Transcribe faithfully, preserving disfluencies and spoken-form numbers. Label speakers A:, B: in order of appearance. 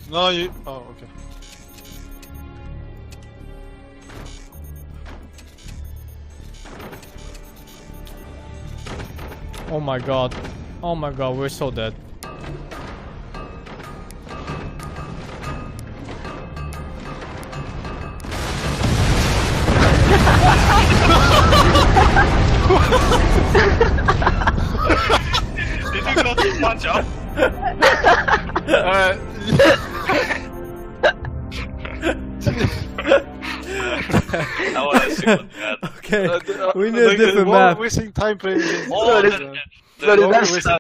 A: No, you. Oh, okay.
B: Oh my god. Oh my god, we're so dead.
C: Did you go to punch up?
A: Alright.
C: I wanna see what that.
B: Okay,
A: Uh,
B: we need a different
A: we're
B: map.
A: wasting time playing this.
C: Oh,
A: Uh,
C: the, the,
D: Bloody
C: the,
D: best.
C: the,